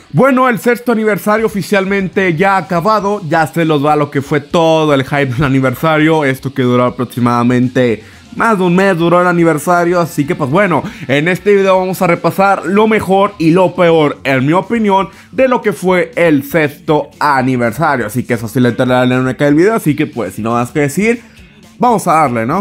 Bueno, el sexto aniversario oficialmente ya ha acabado. Ya se los va lo que fue todo el hype del aniversario. Esto que duró aproximadamente más de un mes duró el aniversario. Así que pues bueno, en este video vamos a repasar lo mejor y lo peor, en mi opinión, de lo que fue el sexto aniversario. Así que eso sí le entrará en la dinámica del video. Así que pues sin nada más que decir, vamos a darle, ¿no?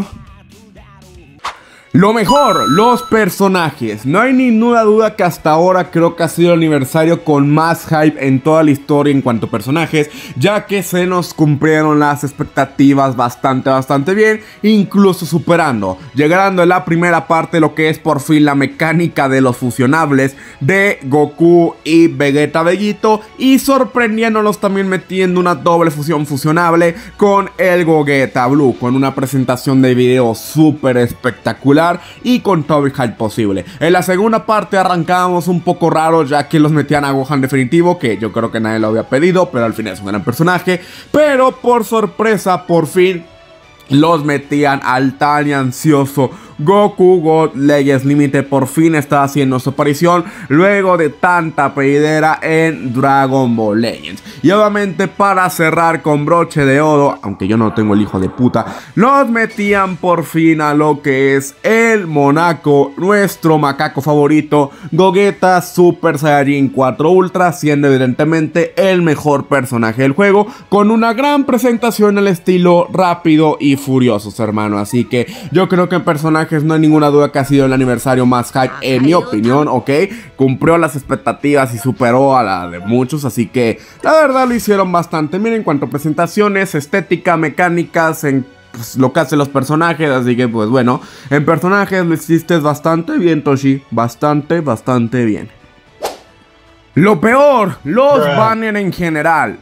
Lo mejor, los personajes. No hay ninguna duda que hasta ahora creo que ha sido el aniversario con más hype en toda la historia en cuanto a personajes, ya que se nos cumplieron las expectativas bastante bien, incluso superando, llegando en la primera parte lo que es por fin la mecánica de los fusionables de Goku y Vegeta Bellito, y sorprendiéndonos también metiendo una doble fusión fusionable con el Gogeta Blue, con una presentación de video súper espectacular y con todo el hype posible. En la segunda parte arrancábamos un poco raro, ya que los metían a Gohan definitivo, que yo creo que nadie lo había pedido, pero al final es un gran personaje. Pero por sorpresa, por fin los metían al tan ansioso Goku God Legends Límite. Por fin está haciendo su aparición luego de tanta pedidera en Dragon Ball Legends. Y obviamente para cerrar con broche de oro, aunque yo no tengo el hijo de puta, nos metían por fin a lo que es el Monaco, nuestro macaco favorito, Gogeta Super Saiyajin 4 Ultra, siendo evidentemente el mejor personaje del juego, con una gran presentación al estilo rápido y furiosos, hermano. Así que yo creo que en personajes no hay ninguna duda que ha sido el aniversario más hype, en mi opinión, ¿ok? Cumplió las expectativas y superó a la de muchos, así que la verdad lo hicieron bastante bien en cuanto a presentaciones, estética, mecánicas, en pues, lo que hacen los personajes. Así que pues bueno, en personajes lo hiciste bastante bien, Toshi, bastante bien. Lo peor, los banners en general.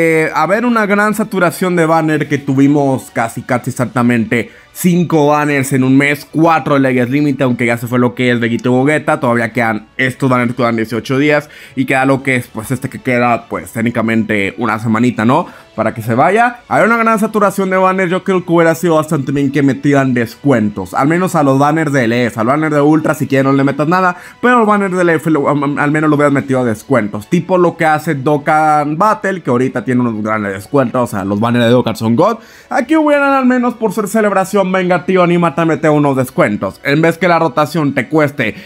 A ver, una gran saturación de banner que tuvimos casi exactamente 5 banners en un mes, 4 Legends Límite, aunque ya se fue lo que es Vegeta y Gogeta. Todavía quedan estos banners, quedan 18 días y queda lo que es, pues este que queda, pues técnicamente una semanita, ¿no? Para que se vaya. A ver, una gran saturación de banners. Yo creo que hubiera sido bastante bien que metieran descuentos, al menos a los banners de LF, al banner de Ultra si quieren no le metas nada, pero el banner de LF al menos lo hubieras metido a descuentos, tipo lo que hace Dokkan Battle, que ahorita tiene unos grandes descuentos. O sea, los banners de Dokkan son God. Aquí hubieran, al menos por ser celebración, venga tío, anímate a meter unos descuentos. En vez que la rotación te cueste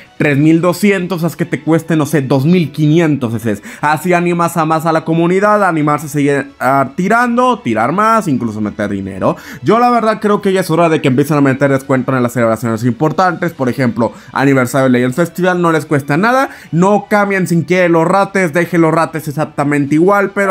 3200, haz que te cueste, no sé, 2500 veces. Así animas a más a la comunidad, animarse a seguir tirando, tirar más, incluso meter dinero. Yo la verdad creo que ya es hora de que empiecen a meter descuento en las celebraciones importantes. Por ejemplo, aniversario de Legends Festival, no les cuesta nada. No cambien sin quieren los rates, dejen los rates exactamente igual, pero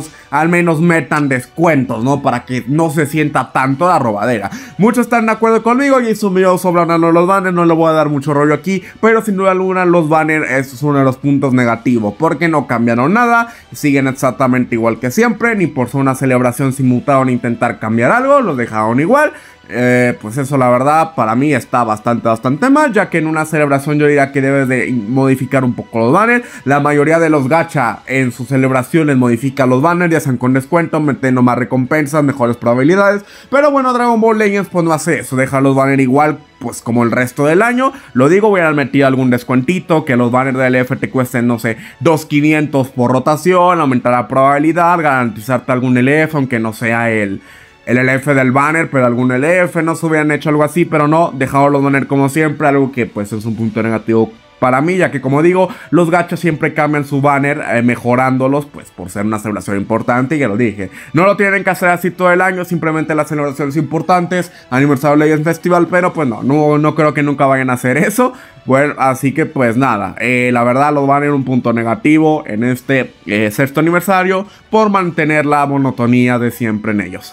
al menos metan descuentos, ¿no? Para que no se sienta tanto la robadera. Muchos están de acuerdo conmigo y hice un video sobre hablando los banners, no le voy a dar mucho rollo aquí, pero sin duda alguna los banners es uno de los puntos negativos, porque no cambiaron nada, siguen exactamente igual que siempre, ni por ser una celebración si mutaron a intentar cambiar algo, los dejaron igual. Pues eso la verdad para mí está bastante mal, ya que en una celebración yo diría que debes de modificar un poco los banners. La mayoría de los gacha en sus celebraciones modifican los banners, ya sean con descuento, metiendo más recompensas, mejores probabilidades. Pero bueno, Dragon Ball Legends pues no hace eso, deja los banners igual pues como el resto del año. Lo digo, voy a meter algún descuentito, que los banners de LF te cuesten, no sé, 2500 por rotación, aumentar la probabilidad, garantizarte algún LF, aunque no sea el LF del banner, pero algún LF, no se hubieran hecho algo así, pero no, dejado los banners como siempre, algo que pues es un punto negativo para mí, ya que como digo, los gachas siempre cambian su banner, mejorándolos, pues por ser una celebración importante, y ya lo dije, no lo tienen que hacer así todo el año, simplemente las celebraciones importantes, aniversario Legends Festival, pero pues no creo que nunca vayan a hacer eso. Bueno, así que pues nada, la verdad los banners un punto negativo en este sexto aniversario, por mantener la monotonía de siempre en ellos.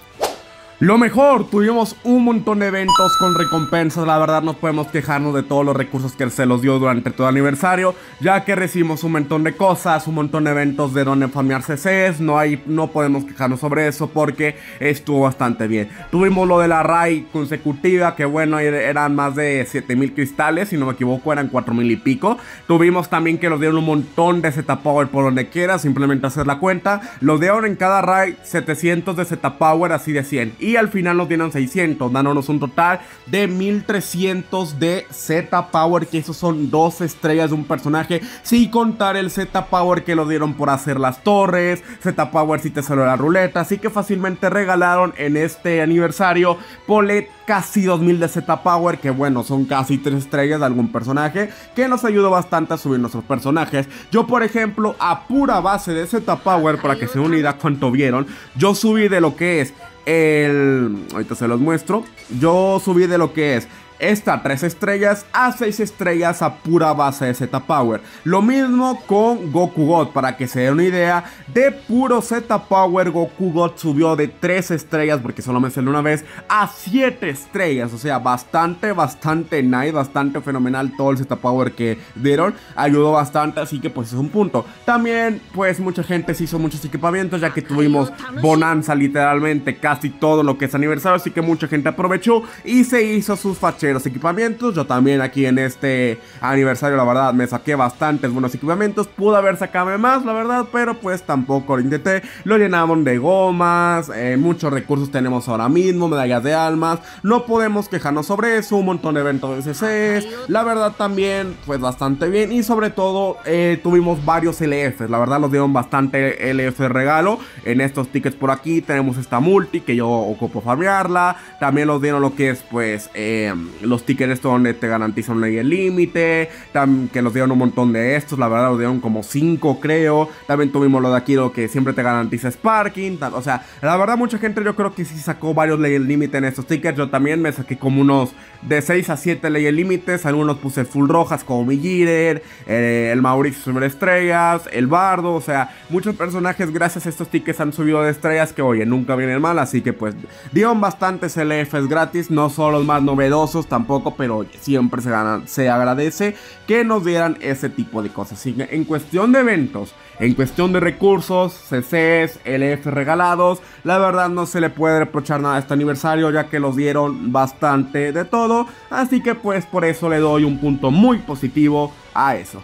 Lo mejor, tuvimos un montón de eventos con recompensas. La verdad no podemos quejarnos de todos los recursos que se los dio durante todo el aniversario, ya que recibimos un montón de cosas, un montón de eventos de donde farmear CCs. No podemos quejarnos sobre eso porque estuvo bastante bien. Tuvimos lo de la raid consecutiva, que bueno, eran más de 7000 cristales, si no me equivoco, eran 4000 y pico. Tuvimos también que nos dieron un montón de Z Power por donde quiera, simplemente hacer la cuenta. Los dieron en cada raid 700 de Z Power, así de 100. y al final nos dieron 600, dándonos un total de 1300 de Z-Power, que esos son 2 estrellas de un personaje, sin contar el Z-Power que lo dieron por hacer las torres, Z-Power si te salió la ruleta, así que fácilmente regalaron en este aniversario, ponle casi 2000 de Z-Power, que bueno, son casi 3 estrellas de algún personaje, que nos ayudó bastante a subir nuestros personajes. Yo por ejemplo, a pura base de Z-Power, para que se den una idea cuánto vieron, yo subí de lo que es ahorita se los muestro, yo subí de lo que es esta 3 estrellas a 6 estrellas a pura base de Z-Power. Lo mismo con Goku God, para que se den una idea, de puro Z-Power Goku God subió de 3 estrellas, porque solo me salió una vez, a 7 estrellas. O sea, bastante nice, bastante fenomenal todo el Z-Power que dieron, ayudó bastante, así que pues es un punto. También pues mucha gente se hizo muchos equipamientos, ya que tuvimos bonanza literalmente casi todo lo que es aniversario, así que mucha gente aprovechó y se hizo sus facheros equipamientos. Yo también aquí en este aniversario la verdad me saqué bastantes buenos equipamientos, pude haber sacado más la verdad, pero pues tampoco lo intenté. Lo llenamos de gomas, muchos recursos tenemos ahora mismo, medallas de almas, no podemos quejarnos sobre eso, un montón de eventos de CCs, la verdad también pues bastante bien, y sobre todo tuvimos varios LFs, la verdad nos dieron bastante LF de regalo en estos tickets. Por aquí tenemos esta multi que yo ocupo farmearla, también nos dieron lo que es pues los tickets donde te garantizan el límite, que nos dieron un montón de estos, la verdad nos dieron como 5 creo. También tuvimos lo de aquí, lo que siempre te garantiza Sparking, o sea, la verdad mucha gente yo creo que sí sacó varios ley límite en estos tickets. Yo también me saqué como unos de 6 a 7 ley límites, algunos puse full rojas como mi Jitter, el Mauricio sobre estrellas, el Bardo, o sea, muchos personajes gracias a estos tickets han subido de estrellas que oye, nunca vienen mal, así que pues dieron bastantes LFs gratis, no son los más novedosos tampoco, pero siempre se agradece que nos dieran ese tipo de cosas. Así que en cuestión de eventos, en cuestión de recursos, CCs, LF regalados, la verdad no se le puede reprochar nada a este aniversario, ya que los dieron bastante de todo, así que pues por eso le doy un punto muy positivo a eso.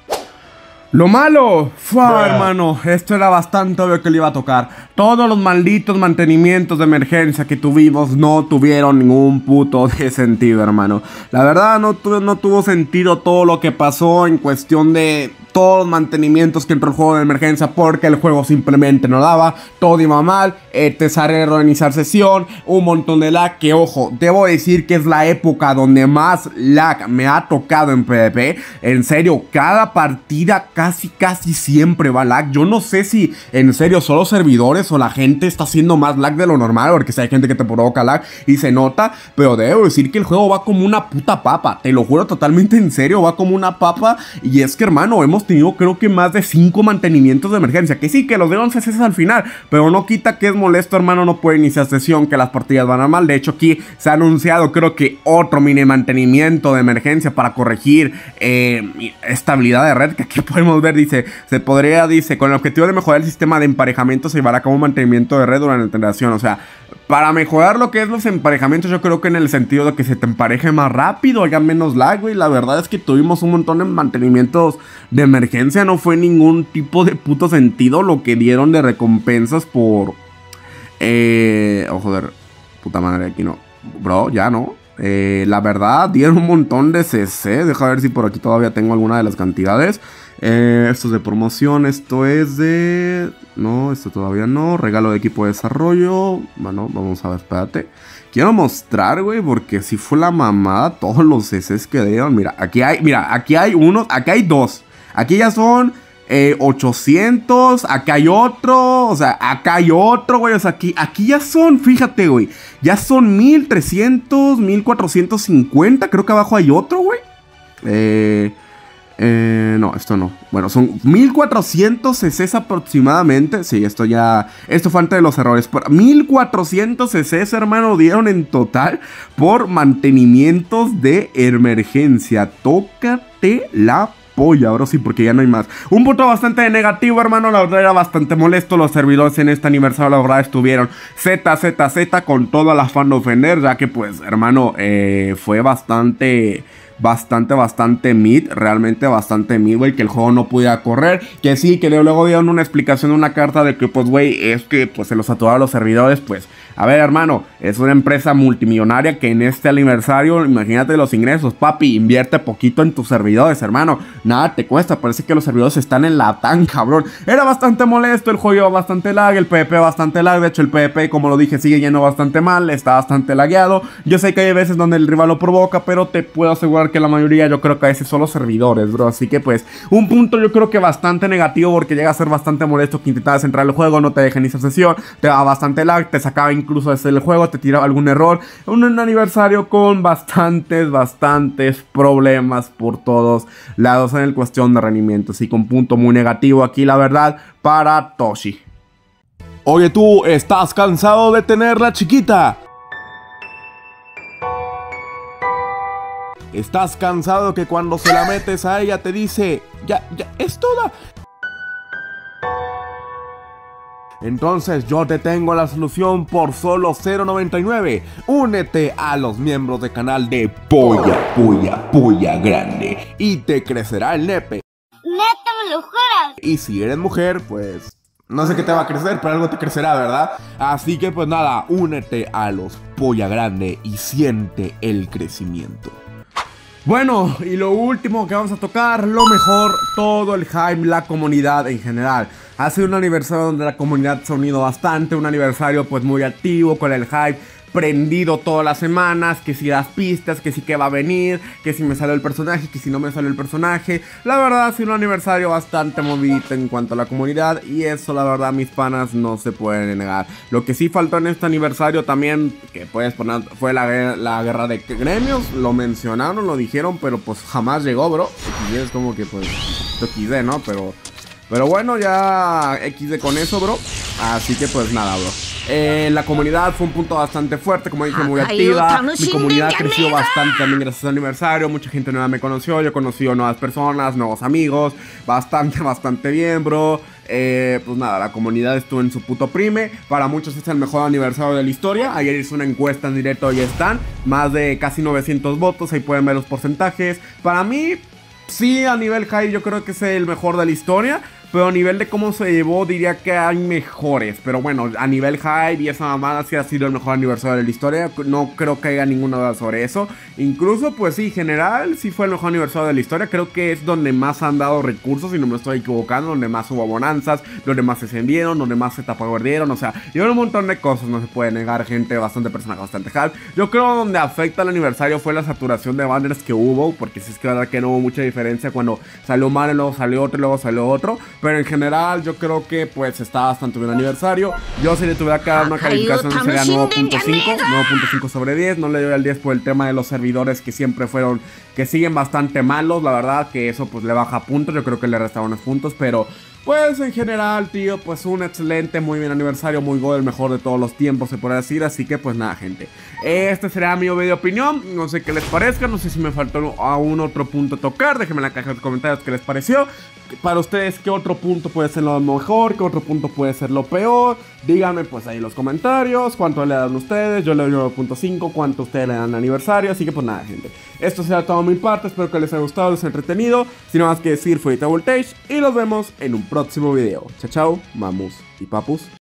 Lo malo, hermano, esto era bastante obvio que le iba a tocar. Todos los malditos mantenimientos de emergencia que tuvimos no tuvieron ningún puto de sentido, hermano. La verdad no tuvo sentido todo lo que pasó en cuestión de todos los mantenimientos que entró el juego de emergencia, porque el juego simplemente no daba, todo iba mal, te sale reorganizar sesión, un montón de lag, que ojo, debo decir que es la época donde más lag me ha tocado en PvP, en serio, cada partida casi siempre va lag. Yo no sé si en serio son los servidores o la gente está haciendo más lag de lo normal, porque si hay gente que te provoca lag y se nota, pero debo decir que el juego va como una puta papa, te lo juro totalmente en serio, va como una papa. Y es que hermano, hemos tenido creo que más de 5 mantenimientos de emergencia, que sí, que los de 11 CCs al final, pero no quita que es molesto, hermano, no puede iniciar sesión, que las partidas van a mal. De hecho aquí se ha anunciado creo que otro mini mantenimiento de emergencia para corregir estabilidad de red, que aquí podemos ver, dice, con el objetivo de mejorar el sistema de emparejamiento se llevará a cabo un mantenimiento de red durante la integración. O sea, para mejorar lo que es los emparejamientos, yo creo que en el sentido de que se te empareje más rápido, haya menos lag, güey. La verdad es que tuvimos un montón de mantenimientos de emergencia, no fue ningún tipo de puto sentido lo que dieron de recompensas por... oh, joder, puta madre, aquí no. Bro, ya no. La verdad, dieron un montón de CC. Deja ver si por aquí todavía tengo alguna de las cantidades. Esto es de promoción, esto es de... No, esto todavía no. Regalo de equipo de desarrollo. Bueno, vamos a ver, espérate. Quiero mostrar, güey, porque si fue la mamada todos los CCs que dieron. Mira, aquí hay unos, aquí hay dos. Aquí ya son 800, acá hay otro, o sea, acá hay otro, güey, o sea, aquí ya son, fíjate, güey, ya son 1300, 1450, creo que abajo hay otro, güey. No, esto no. Bueno, son 1400 CCs aproximadamente. Sí, esto fue antes de los errores. Pero 1400 CCs, hermano, dieron en total por mantenimientos de emergencia. Tócate la polla, ahora sí, porque ya no hay más. Un punto bastante negativo, hermano, la verdad era bastante molesto. Los servidores en este aniversario, la verdad, estuvieron Z con todo el afán de ofender, ya que, pues, hermano, fue bastante mid, realmente bastante mid, güey, que el juego no podía correr, que sí, que luego dieron una explicación, una carta de que, pues, güey, es que, pues, se los saturaron los servidores, pues, A ver, hermano, es una empresa multimillonaria que en este aniversario, imagínate los ingresos, papi, invierte poquito en tus servidores, hermano. Nada te cuesta, parece que los servidores están en la tan, cabrón. Era bastante molesto, el juego iba bastante lag, el PvP bastante lag. De hecho, el PvP, como lo dije, sigue yendo bastante mal, está bastante lagueado. Yo sé que hay veces donde el rival lo provoca, pero te puedo asegurar que la mayoría, yo creo que a veces son los servidores, bro. Así que pues, un punto yo creo que bastante negativo, porque llega a ser bastante molesto que intentabas entrar al juego, no te deja iniciar sesión, te daba bastante lag, te sacaba incluso desde el juego, te tiraba algún error. Un aniversario con bastantes problemas por todos lados en el cuestión de rendimiento. Así que un punto muy negativo aquí, la verdad, para Toshi. Oye, tú, ¿estás cansado de tenerla chiquita? ¿Estás cansado que cuando se la metes a ella te dice, ya, es toda? Entonces yo te tengo la solución por solo $0.99. Únete a los miembros del canal de Polla Grande y te crecerá el nepe. ¡Neta, me lo juras! Y si eres mujer, pues no sé qué te va a crecer, pero algo te crecerá, ¿verdad? Así que pues nada, únete a los Polla Grande y siente el crecimiento. Bueno, y lo último que vamos a tocar, lo mejor, todo el hype, la comunidad en general. Ha sido un aniversario donde la comunidad se ha unido bastante, un aniversario pues muy activo, con el hype prendido todas las semanas, que si las pistas, que si que va a venir, que si me sale el personaje, que si no me sale el personaje. La verdad ha sido un aniversario bastante movidito en cuanto a la comunidad, y eso la verdad mis panas no se pueden negar. Lo que sí faltó en este aniversario también, que puedes poner, fue la guerra de gremios. Lo mencionaron, lo dijeron, pero pues jamás llegó, bro. Y es como que pues XD, ¿no? Pero bueno, ya XD con eso, bro. Así que pues nada, bro. La comunidad fue un punto bastante fuerte, como dije, muy activa. Mi comunidad creció bastante también gracias al aniversario. Mucha gente nueva me conoció, yo conocí a nuevas personas, nuevos amigos. Bastante bien, bro. Pues nada, la comunidad estuvo en su puto prime. Para muchos es el mejor aniversario de la historia. Ayer hice una encuesta en directo y están más de casi 900 votos, ahí pueden ver los porcentajes. Para mí, sí, a nivel high yo creo que es el mejor de la historia, pero a nivel de cómo se llevó diría que hay mejores. Pero bueno, a nivel hype y esa mamada sí ha sido el mejor aniversario de la historia. No creo que haya ninguna duda sobre eso. Incluso pues sí, general sí fue el mejor aniversario de la historia. Creo que es donde más han dado recursos, si no me estoy equivocando, donde más hubo bonanzas, donde más se encendieron, donde más se tapagordieron. O sea, llevan un montón de cosas, no se puede negar, gente, bastante personaje, bastante hype. Yo creo donde afecta el aniversario fue la saturación de banners que hubo, porque sí es que la verdad que no hubo mucha diferencia cuando salió Mario, luego salió otro, luego salió otro. Pero en general yo creo que pues está bastante bien el aniversario. Yo si le tuviera que dar una calificación sería 9.5 sobre 10. No le doy al 10 por el tema de los servidores que siempre fueron, que siguen bastante malos. La verdad que eso pues le baja puntos, yo creo que le restaron unos puntos. Pero pues en general, tío, pues un excelente, muy bien aniversario, muy god, el mejor de todos los tiempos se puede decir. Así que pues nada, gente, este será mi video de opinión. No sé qué les parezca, no sé si me faltó aún otro punto a tocar. Déjenme en la caja de comentarios qué les pareció. Para ustedes, ¿qué otro punto puede ser lo mejor? ¿Qué otro punto puede ser lo peor? Díganme pues ahí en los comentarios cuánto le dan ustedes. Yo le doy 9.5, cuánto ustedes le dan al aniversario. Así que pues nada, gente, esto será todo de mi parte. Espero que les haya gustado, les haya entretenido. Sin nada más que decir, fue Voltage y los vemos en un próximo video. Chao, chao, mamus y papus.